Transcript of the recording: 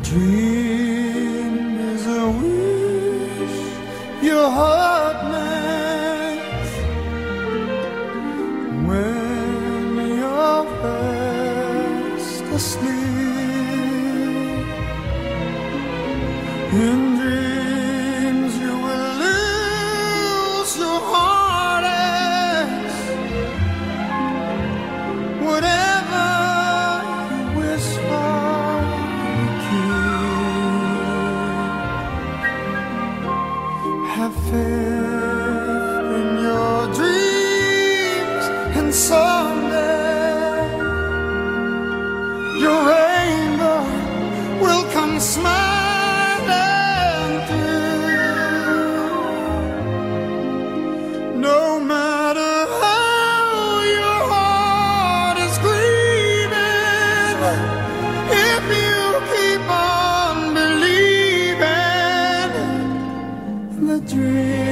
dream is a wish your heart makes when you're fast asleep. In dreams you will lose your heartaches, whatever you wish for you keep. Have faith in your dreams, and someday your rainbow will come smiling through. No matter how your heart is grieving, if you keep on believing, the dream